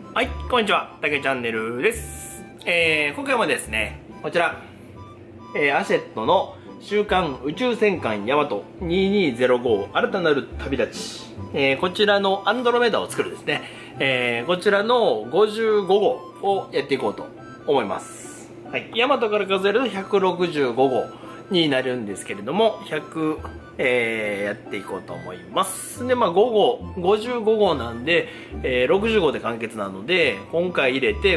はい、こんにちは、たけチャンネルです。今回もですね、こちら、アシェットの週刊宇宙戦艦ヤマト2205新たなる旅立ち、こちらのアンドロメダを作るですね、こちらの55号をやっていこうと思います。はい、ヤマトから数えると165号になるんですけれども、100、やっていこうと思います。で、5号、55号なんで、60号で完結なので、今回入れて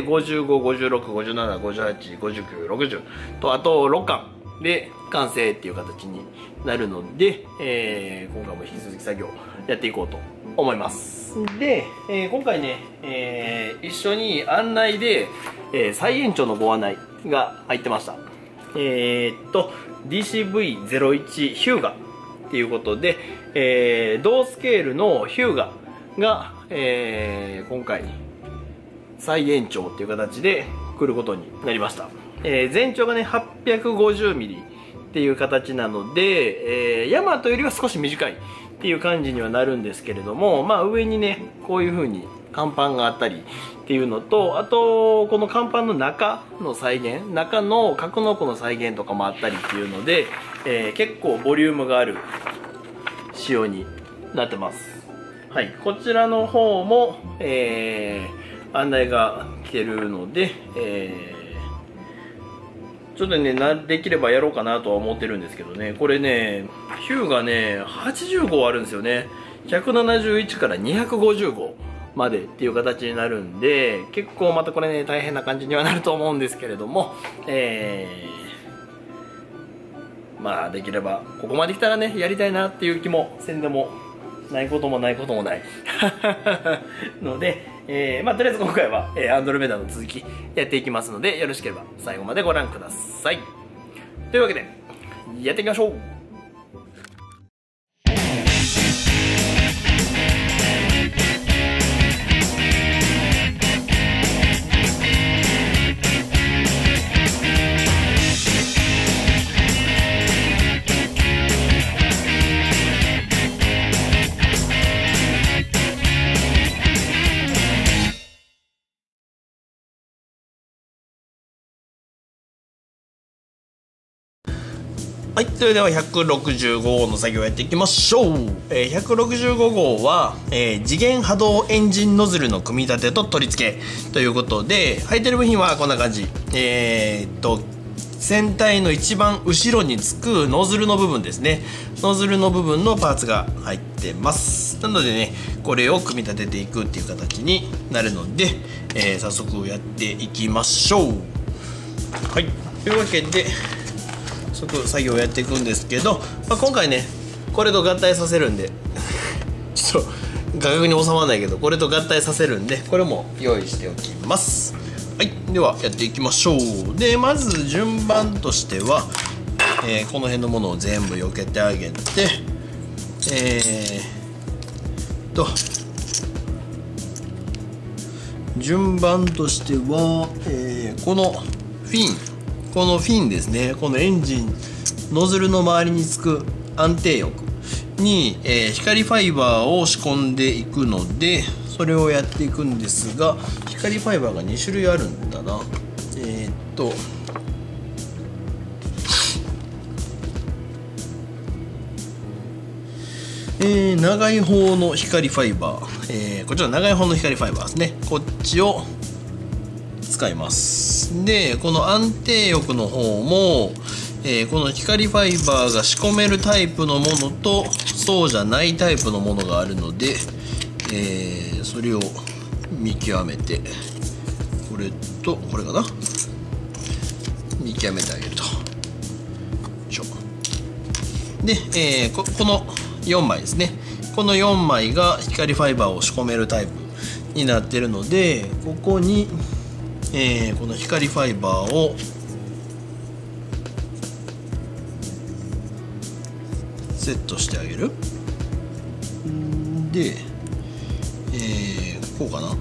55、56、57、58、59、60と、あと6巻で完成っていう形になるので、今回も引き続き作業やっていこうと思います。で、今回ね、一緒に案内で、再延長のご案内が入ってました。DCV01 ヒューガっていうことで、同スケールのヒューガが、今回再延長っていう形で来ることになりました。全長がね 850mm っていう形なので、ヤマトよりは少し短いっていう感じにはなるんですけれども、上にねこういう風に甲板があったりっていうのと、あとこの甲板の中の再現、中の格納庫の再現とかもあったりっていうので、結構ボリュームがある仕様になってます。はい、こちらの方も、案内が来てるので、ちょっとねできればやろうかなとは思ってるんですけどね、これねヒューがね80号あるんですよね。171から250号までっていう形になるんで、結構またこれね大変な感じにはなると思うんですけれども、できればここまで来たらねやりたいなっていう気もせんでもないこともないこともないので、とりあえず今回は、アンドロメダの続きやっていきますので、よろしければ最後までご覧ください。というわけでやっていきましょう。はい、それでは165号の作業をやっていきましょう。165号は、次元波動エンジンノズルの組み立てと取り付けということで、入ってる部品はこんな感じ。船体の一番後ろにつくノズルの部分ですね。ノズルの部分のパーツが入ってます。なのでね、これを組み立てていくっていう形になるので、早速やっていきましょう。はい、というわけで作業をやっていくんですけど、今回ねこれと合体させるんでちょっと画角に収まらないけど、これと合体させるんでこれも用意しておきます。はい、ではやっていきましょう。でまず順番としては、この辺のものを全部避けてあげて、順番としては、このフィンですね、このエンジンノズルの周りにつく安定翼に、光ファイバーを仕込んでいくので、それをやっていくんですが、光ファイバーが2種類あるんだな。長い方の光ファイバー、こちら長い方の光ファイバーですね、こっちを使います。でこの安定翼の方も、この光ファイバーが仕込めるタイプのものとそうじゃないタイプのものがあるので、それを見極めて、これとこれかな、見極めてあげると。で、この4枚ですね、この4枚が光ファイバーを仕込めるタイプになっているので、ここにこの光ファイバーをセットしてあげる。で、こうかな。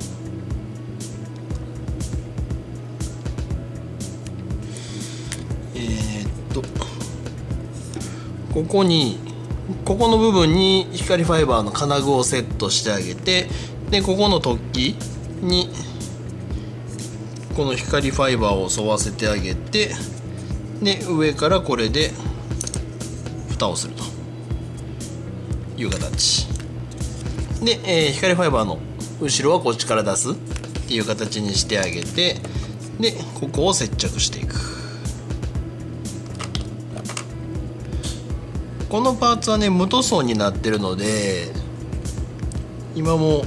ここの部分に光ファイバーの金具をセットしてあげて、でここの突起にこの光ファイバーを沿わせてあげて、で上からこれで蓋をするという形で、光ファイバーの後ろはこっちから出すっていう形にしてあげて、でここを接着していく。このパーツはね無塗装になってるので、今も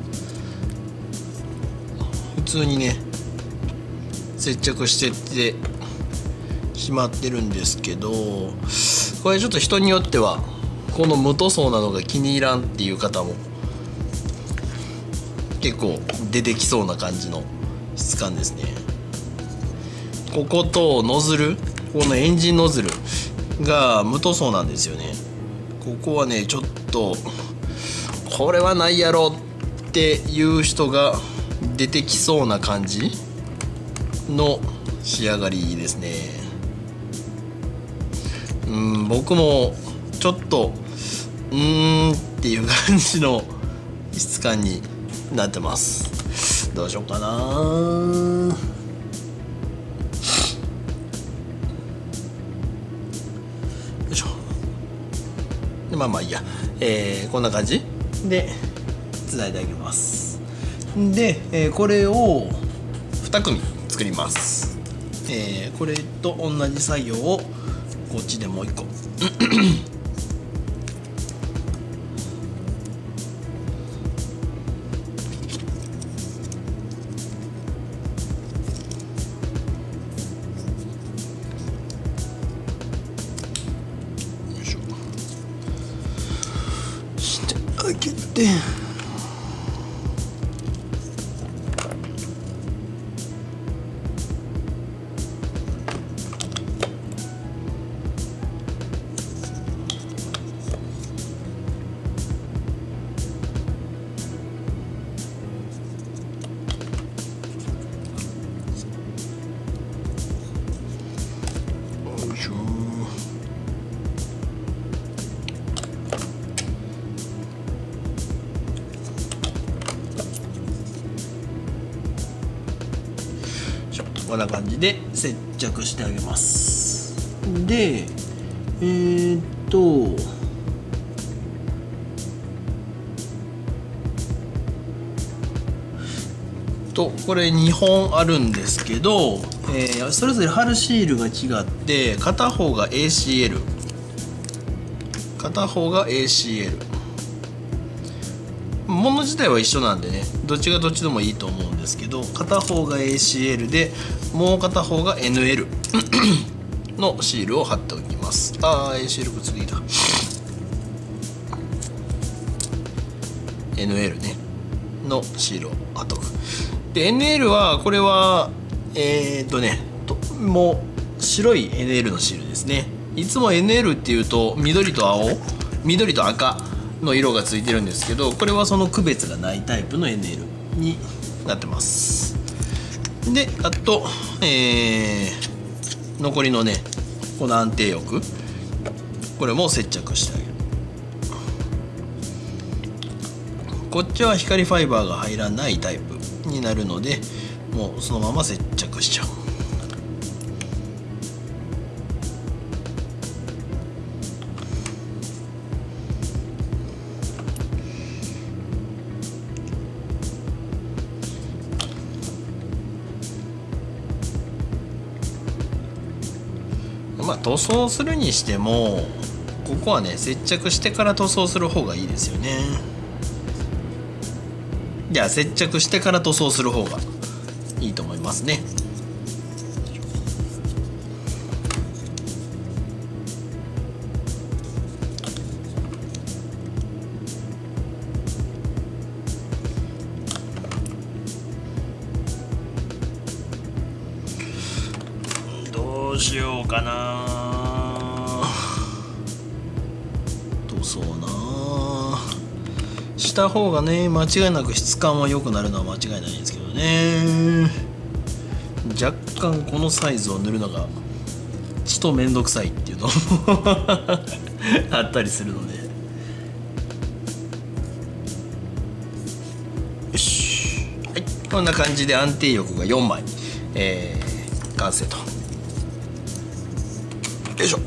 普通にね接着してってしまってるんですけど、これちょっと人によってはこの無塗装なのが気に入らんっていう方も結構出てきそうな感じの質感ですね。こことノズル、このエンジンノズルが無塗装なんですよね。ここはねちょっとこれはないやろっていう人が出てきそうな感じの仕上がりですね。僕もちょっとっていう感じの質感になってます。どうしようかな。よいしょ。でまあいいや、こんな感じでつないであげます。で、これを2組作ります。これと同じ作業をこっちでもう1個してあげて、こんな感じで接着してあげます。でこれ2本あるんですけど、それぞれ貼るシールが違って、片方が ACL 片方が ACL、 もの自体は一緒なんでねどっちがどっちでもいいと思うんですけど、片方が ACL でもう片方が NL のシールを貼っておきます。ACL くっついた NL ねのシールを貼っとく。で NL はこれはもう白い NL のシールですね。いつも NL っていうと緑と青、緑と赤の色がついてるんですけど、これはその区別がないタイプの NL になってます。であと、残りのねこの安定翼、これも接着してあげる。こっちは光ファイバーが入らないタイプになるので、もうそのまま接着しちゃう。塗装するにしてもここはね接着してから塗装する方がいいですよね。じゃあ接着してから塗装する方がいいと思いますね。どうしようかな。塗装なした方がね間違いなく質感は良くなるのは間違いないんですけどね。若干このサイズを塗るのがちょっと面倒くさいっていうのもあったりするので、よし、はい、 こんな感じで安定翼が4枚、完成と。よいしょ。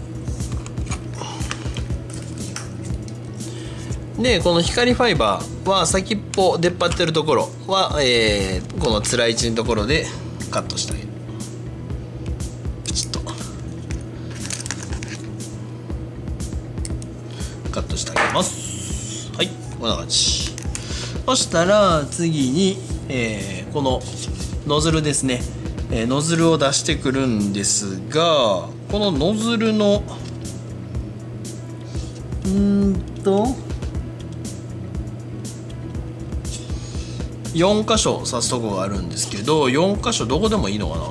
でこの光ファイバーは先っぽ出っ張ってるところは、このつらい位置のところでカットしてあげる。ピチッとカットしてあげます。はい、こんな感じ。そしたら次に、このノズルですね、ノズルを出してくるんですが、このノズルの4箇所刺すとこがあるんですけど、4箇所どこでもいいのかな。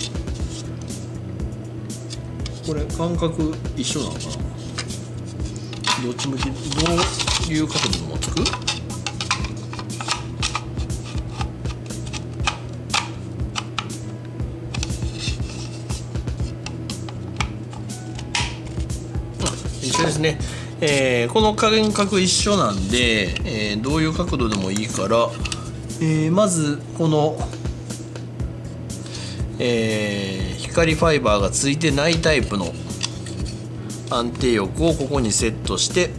これ感覚一緒なのかな。どっち向き、どういう角度でもつく。一緒ですね。この間隔一緒なんで、どういう角度でもいいから、まずこの、光ファイバーがついてないタイプの安定翼をここにセットして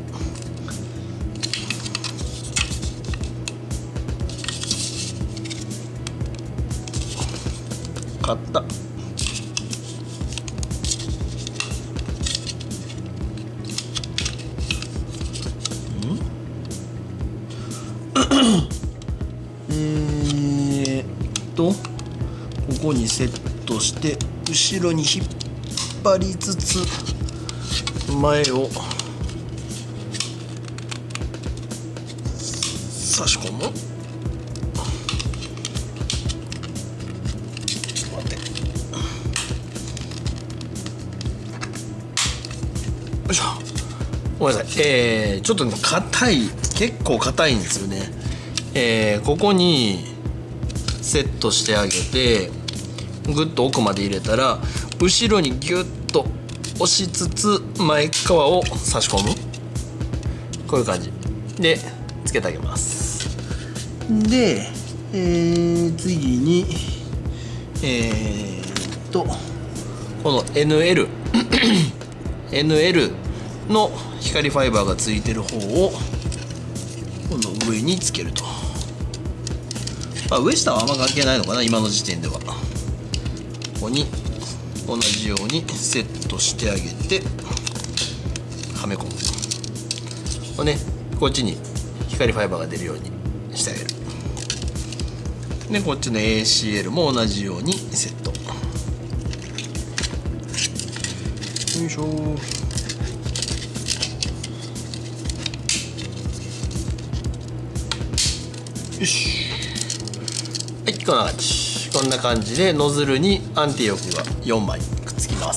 買ったここにセットして後ろに引っ張りつつ前を差し込む。ちょっと待って、よいしょ。ごめんなさい、ちょっとね硬い、結構硬いんですよね。ここにセットしてあげてグッと奥まで入れたら後ろにギュッと押しつつ前側を差し込む。こういう感じでつけてあげます。で、次にこの NL NL の光ファイバーがついてる方をこの上につけると。上下はあんま関係ないのかな、今の時点では。ここに同じようにセットしてあげてはめ込む。これね、こっちに光ファイバーが出るようにしてあげる。でこっちの ACL も同じようにセット。よいしょ。よし。はい、こんな感じ。こんな感じでノズルに安定翼が4枚くっつきます。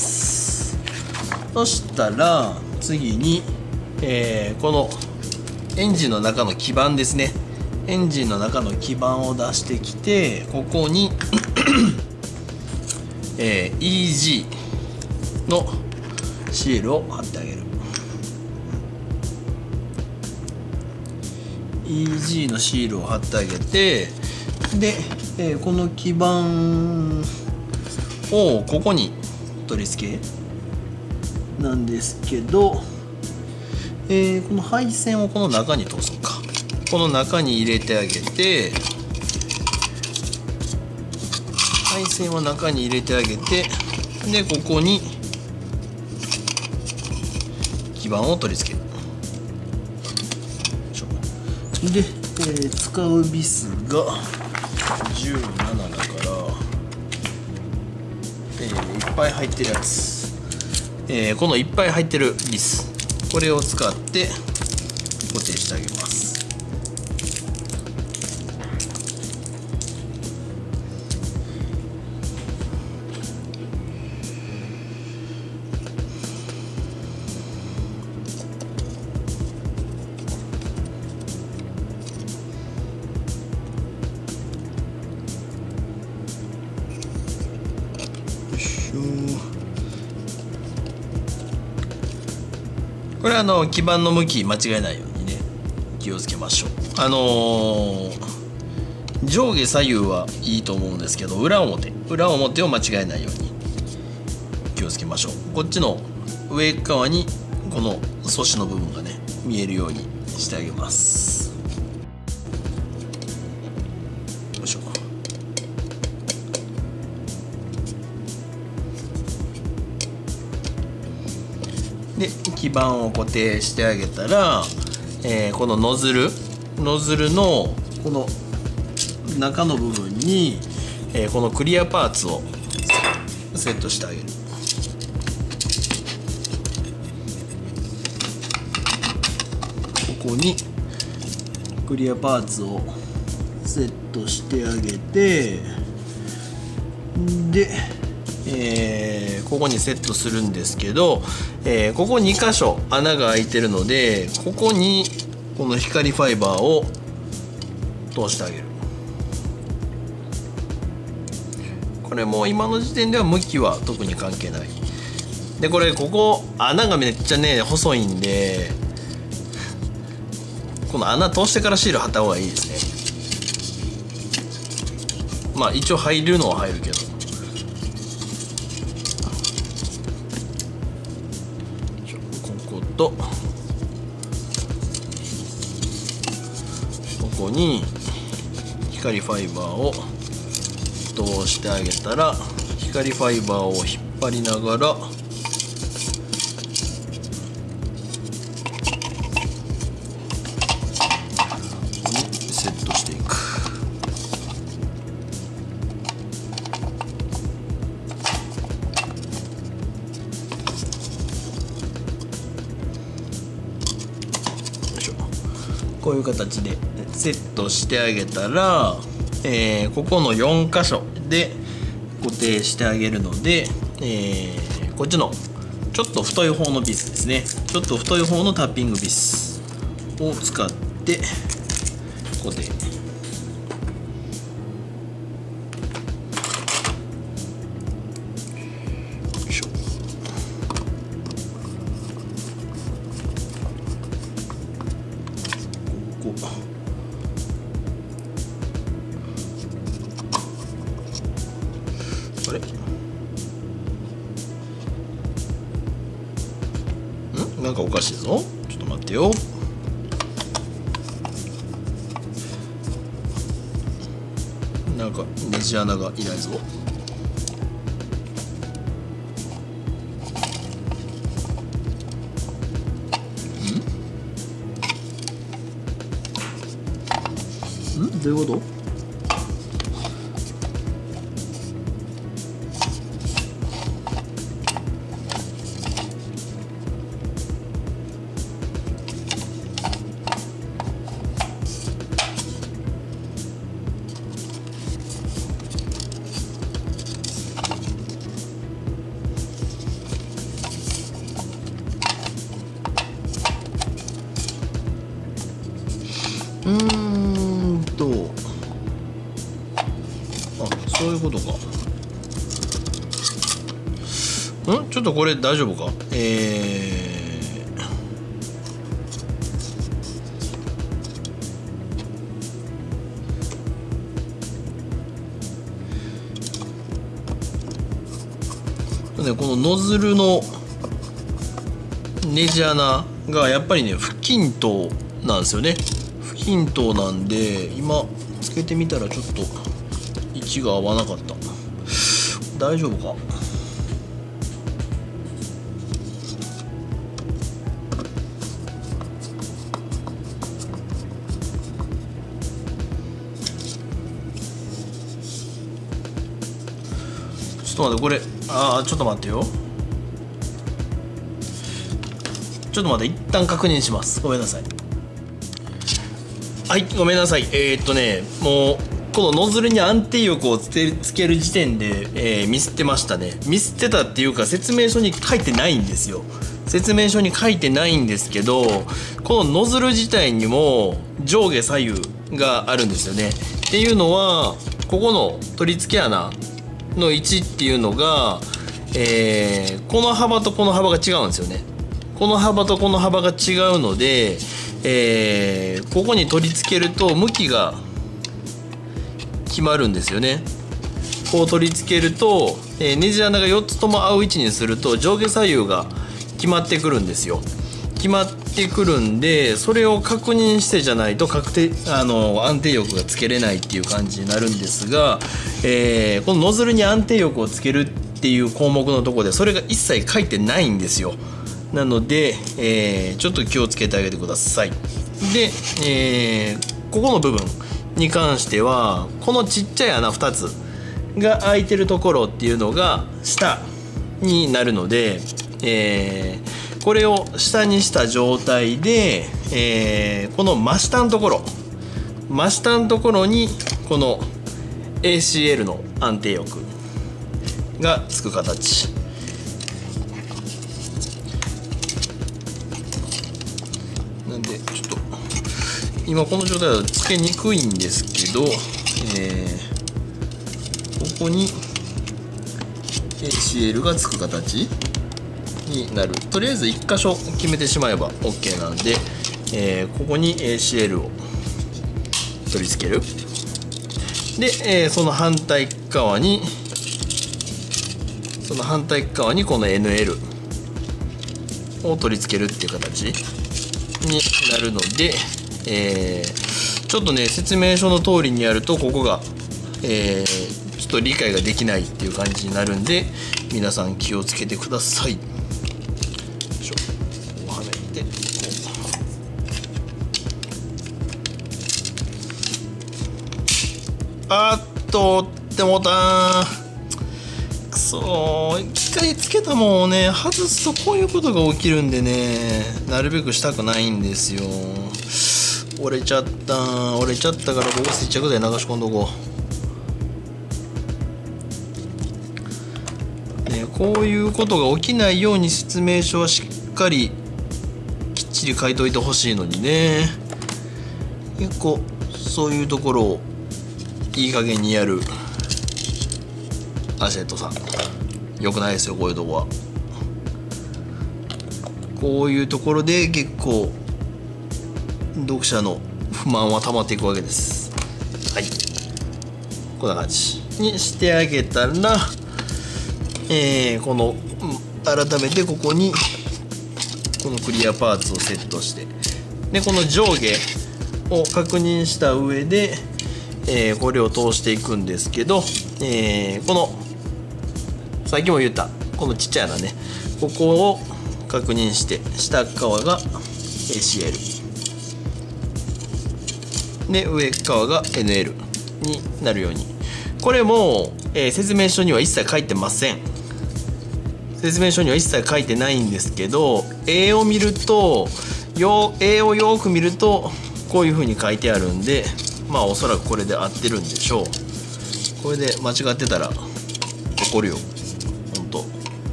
そしたら次に、このエンジンの中の基板ですね。エンジンの中の基板を出してきて、ここにEG のシールを貼ってあげる。 EG のシールを貼ってあげて、で、この基板をここに取り付けなんですけど、この配線をこの中に通そうか。この中に入れてあげて、配線を中に入れてあげて、でここに基板を取り付ける。で、使うビスが17だから、いっぱい入ってるやつ、このいっぱい入ってるビス、これを使って固定してあげます。これは基板の向き間違えないようにね、気をつけましょう。 上下左右はいいと思うんですけど、裏表を間違えないように気をつけましょう。こっちの上側にこの素子の部分がね見えるようにしてあげます。よいしょ。で基板を固定してあげたら、このノズルのこの中の部分に、このクリアパーツをセットしてあげる。ここにクリアパーツをセットしてあげて、で、ここにセットするんですけど、ここ2箇所穴が開いてるので、ここにこの光ファイバーを通してあげる。これも今の時点では向きは特に関係ない。でこれここ穴がめっちゃね細いんで、この穴通してからシール貼った方がいいですね。まあ一応入るのは入るけど、こことここに光ファイバーを通してあげたら、光ファイバーを引っ張りながらセットしていく。こういう形でセットしてあげたら、ここの4箇所で固定してあげるので、こっちのちょっと太い方のビスですね、ちょっと太い方のタッピングビスを使って固定。あれ？なんかおかしいぞ。ちょっと待ってよ。なんかネジ穴がいないぞ。どういうこと？そういうことか。ちょっとこれ大丈夫か。このノズルのネジ穴がやっぱりね不均等なんですよね。不均等なんで今つけてみたらちょっと位置が合わなかった。大丈夫か。ちょっと待って、これちょっと待ってよ。ちょっと待って、一旦確認します。ごめんなさい。はい、ごめんなさい。もうこのノズルに安定翼をつける時点で、ミスってましたね。ミスってたっていうか、説明書に書いてないんですよ。説明書に書いてないんですけど、このノズル自体にも上下左右があるんですよね。っていうのは、ここの取り付け穴の位置っていうのが、この幅とこの幅が違うんですよね。この幅とこの幅が違うので、ここに取り付けると向きが決まるんですよね。こう取り付けると、ネジ穴が4つとも合う位置にすると上下左右が決まってくるんですよ。決まってくるんで、それを確認してじゃないと安定翼がつけれないっていう感じになるんですが、このノズルに安定翼をつけるっていう項目のところでそれが一切書いてないんですよ。なので、ちょっと気をつけてあげてください。で、ここの部分に関してはこのちっちゃい穴2つが開いてるところっていうのが下になるので、これを下にした状態で、この真下のところにこの ACL の安定翼がつく形なんで、ちょっと今この状態だとつけにくいんですけど、ここに ACL がつく形になる。とりあえず1箇所決めてしまえば OK なんで、ここに ACL を取り付ける。で、その反対側にこの NL を取り付けるっていう形になるので、ちょっとね説明書の通りにやるとここが、ちょっと理解ができないっていう感じになるんで、皆さん気をつけてください。はめて折ってもうた。くそー、機械つけたもんをね外すとこういうことが起きるんでね、なるべくしたくないんですよ。折れちゃったからここ接着剤流し込んどこう、ね、こういうことが起きないように説明書はしっかりきっちり書いといてほしいのにね、結構そういうところをいい加減にやるアシェットさん良くないですよ。こういうとこはこういうところで結構読者の不満は溜まっていくわけです。はい、こんな感じにしてあげたら、この改めてここにこのクリアパーツをセットして、でこの上下を確認した上で、これを通していくんですけど、このさっきも言ったこのちっちゃい穴ね、ここを確認して下側が ACL で上側が NL になるように、これも、説明書には一切書いてません。説明書には一切書いてないんですけど、絵を見ると絵をよく見るとこういう風に書いてあるんで、まあおそらくこれで合ってるんでしょう。これで間違ってたら怒るよほんと。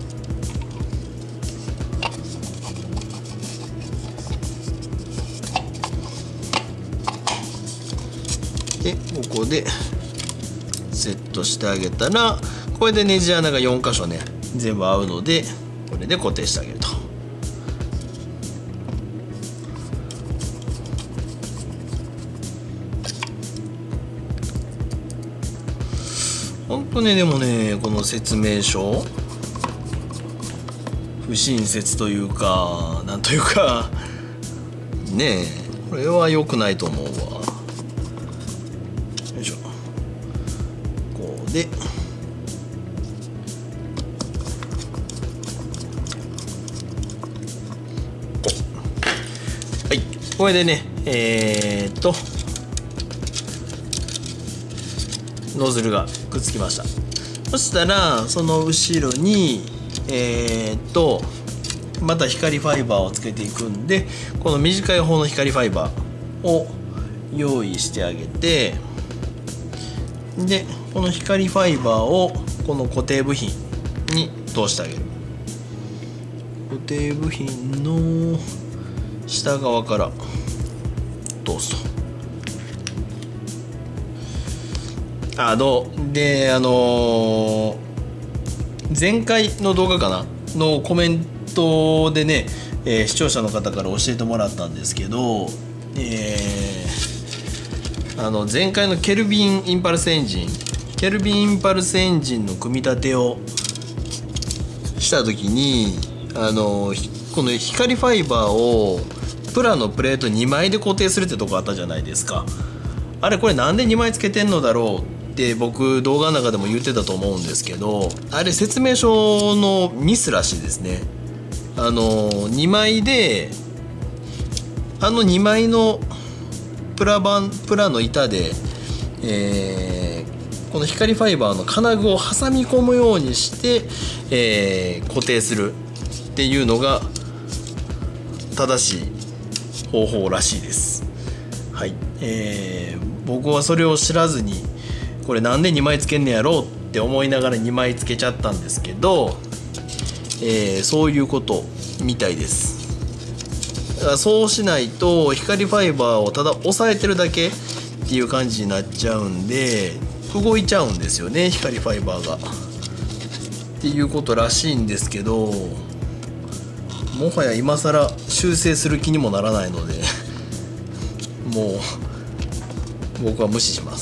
でここでセットしてあげたら、これでネジ穴が4箇所ね全部合うので、これで固定してあげると。ほんとね、でもねこの説明書不親切というかなんというかねえ、これは良くないと思うわ。よいしょ、こうではい、これでねノズルがくっつきました。そしたらその後ろにまた光ファイバーをつけていくんで、この短い方の光ファイバーを用意してあげて、でこの光ファイバーをこの固定部品に通してあげる。固定部品の下側から通すと。で前回の動画かなのコメントでね、視聴者の方から教えてもらったんですけど、 前回のケルビンインパルスエンジンの組み立てをした時にこの光ファイバーをプラのプレート2枚で固定するってとこあったじゃないですか。あれこれなんで2枚つけてんのだろうって僕動画の中でも言ってたと思うんですけど、あれ説明書のミスらしいですね。2枚で2枚のプラの板で、この光ファイバーの金具を挟み込むようにして、固定するっていうのが正しい方法らしいです。はい、僕はそれを知らずにこれなんで2枚つけんねやろうって思いながら2枚つけちゃったんですけど、そういうことみたいです。だからそうしないと光ファイバーをただ押さえてるだけっていう感じになっちゃうんで動いちゃうんですよね、光ファイバーがっていうことらしいんですけど、もはや今更修正する気にもならないのでもう僕は無視します。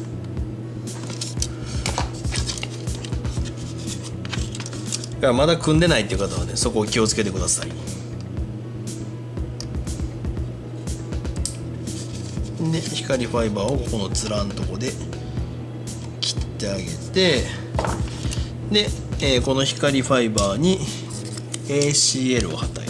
だからまだ組んでないっていう方はね、そこを気をつけてください。で光ファイバーをここの面のとこで切ってあげて、で、この光ファイバーに ACL を貼ったり、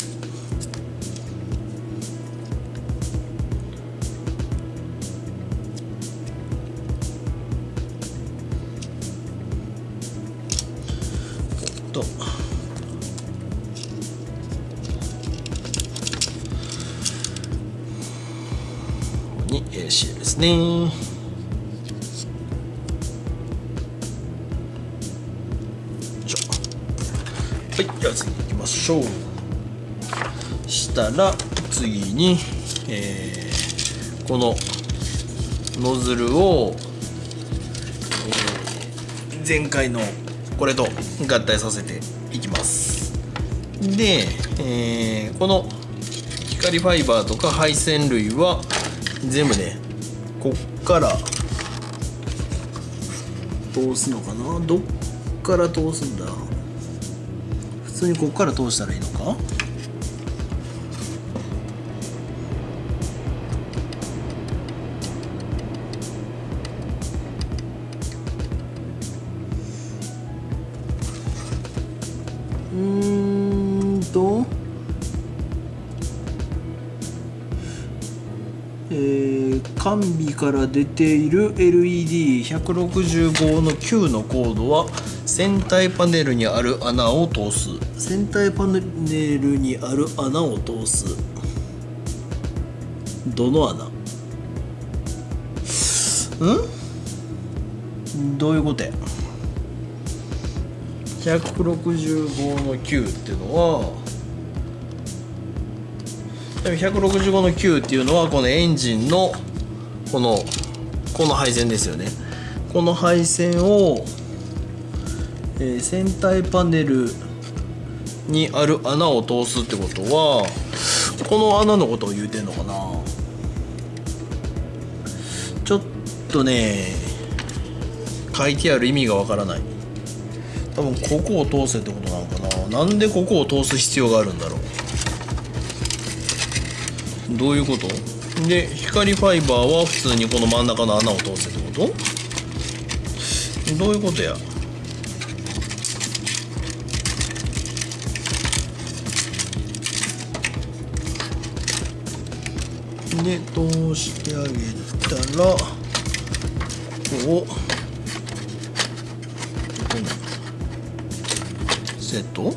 とに ACL ですね。はい、じゃあ次行きましょう。したら次に、このノズルを、前回のこれと合体させていきます。で、この光ファイバーとか配線類は全部ね、こっから通すのかな、どっから通すんだ。普通にこっから通したらいいのか。完備から出ている LED165 の9のコードは船体パネルにある穴を通す。船体パネルにある穴を通す。どの穴？どういうことや。165の9っていうのは、165の9っていうのはこのエンジンのこの配線ですよね。この配線を、船体パネルにある穴を通すってことはこの穴のことを言うてんのかな。ちょっとね書いてある意味がわからない。多分ここを通せってことなのかな。なんでここを通す必要があるんだろう。どういうこと？で光ファイバーは普通にこの真ん中の穴を通せってこと？どういうことや。で通してあげたらここをセット。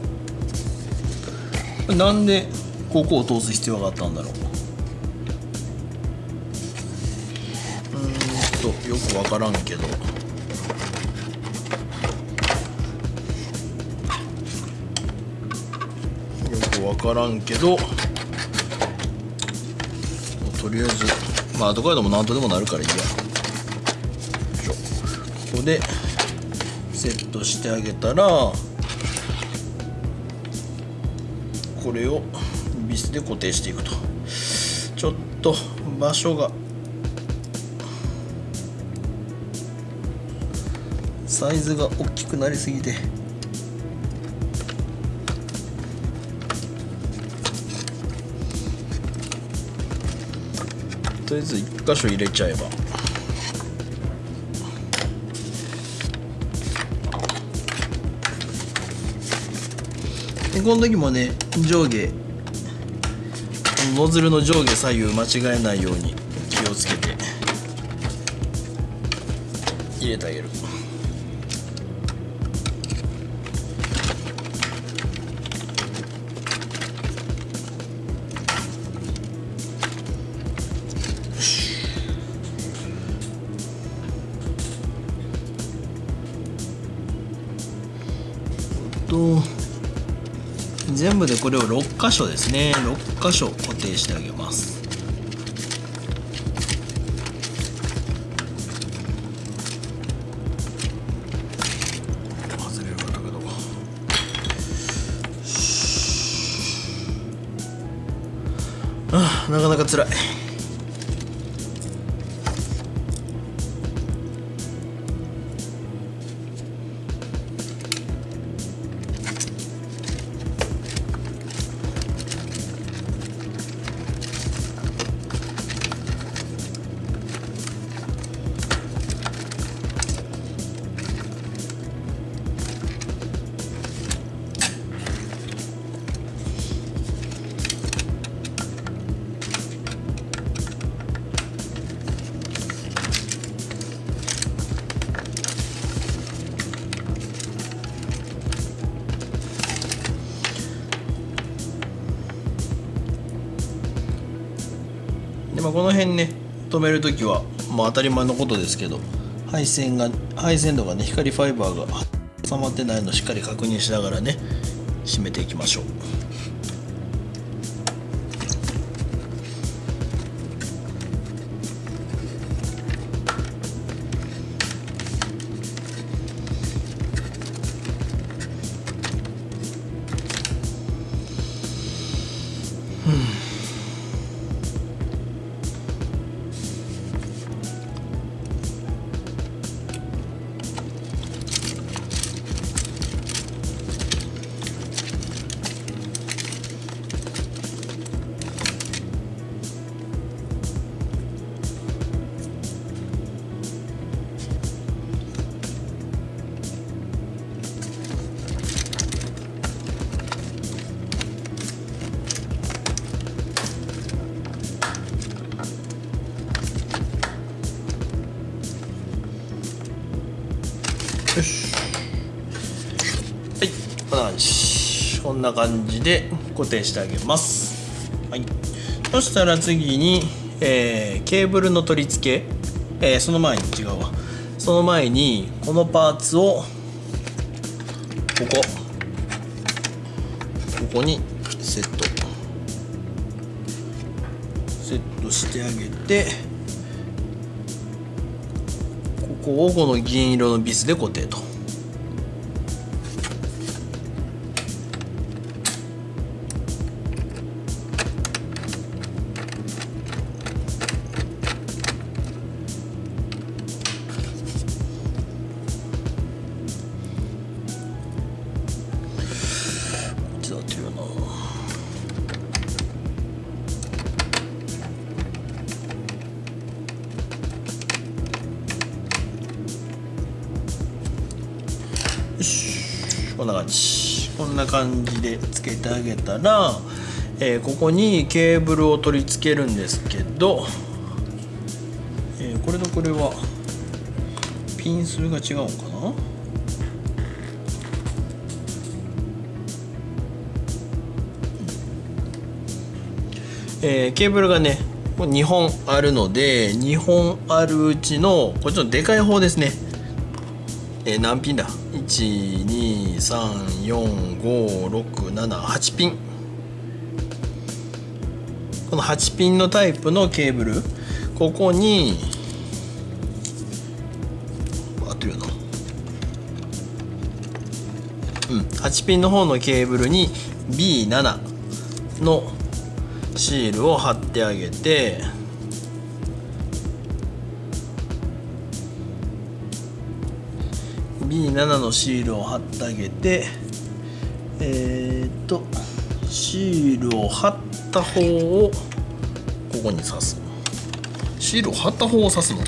なんでここを通す必要があったんだろう。よくわからんけど、よくわからんけど、とりあえずまあ後からでも何とでもなるからいいや。ここでセットしてあげたらこれをビスで固定していくと。ちょっと場所がサイズが大きくなりすぎて、とりあえず1箇所入れちゃえば。でこの時もね、上下ノズルの上下左右間違えないように気をつけて入れてあげる。全部でこれを6箇所ですね、6箇所固定してあげます。外れるんだけど、なかなか辛い。でこの辺ね、止めるときは当たり前のことですけど、配線とかね、光ファイバーが挟まってないのをしっかり確認しながらね、締めていきましょう。よし、はい、こんな感じで固定してあげます。はい、そしたら次に、ケーブルの取り付け、その前にこのパーツをここにセットしてあげて、ここをこの銀色のビスで固定と。こんな感じでつけてあげたら、ここにケーブルを取り付けるんですけど、これとこれはピン数が違うのかな。ケーブルがね2本あるので、2本あるうちのこっちのでかい方ですね、何ピンだ、1234567 ピン、この8ピンのタイプのケーブル、ここに合ってるよな、8ピンの方のケーブルに B7 のシールを貼ってあげて、 B7 のシールを貼ってあげて、シールを貼った方をここに刺す。シールを貼った方を刺すの。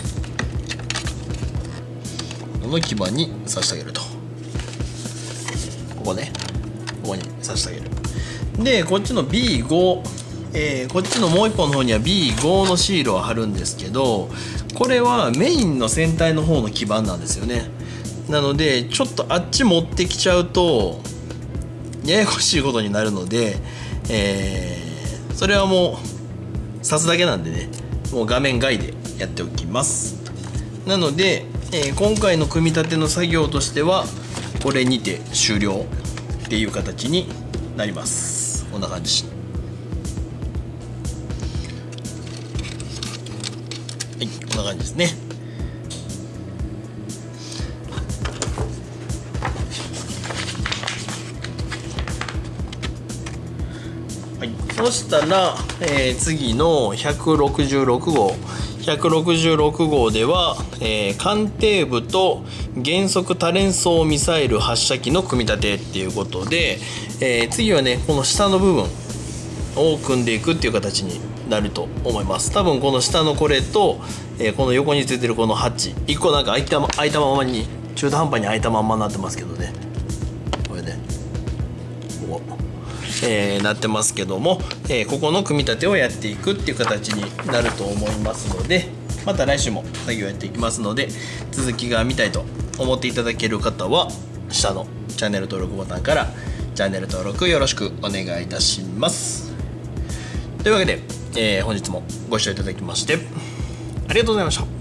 この基板に刺してあげると。ここね、ここに刺してあげる。でこっちの B5、こっちのもう一本の方には B5 のシールを貼るんですけど、これはメインの船体の方の基板なんですよね。なのでちょっとあっち持ってきちゃうとややこしいことになるので、それはもう刺すだけなんでね、もう画面外でやっておきます。なので、今回の組み立ての作業としてはこれにて終了っていう形になります。こんな感じ。はい、こんな感じですね。はい、そしたら、次の166号では、艦艇部と原則多連装ミサイル発射機の組み立てっていうことで、次はねこの下の部分を組んでいくっていう形になると思います。多分この下のこれと、この横についてるこのハッチ1個なんか開いたままに中途半端に開いたままになってますけどね、これねここ、なってますけども、ここの組み立てをやっていくっていう形になると思いますので、また来週も作業やっていきますので、続きが見たいと思っていただける方は下のチャンネル登録ボタンからチャンネル登録よろしくお願いいたします。というわけで、本日もご視聴いただきましてありがとうございました。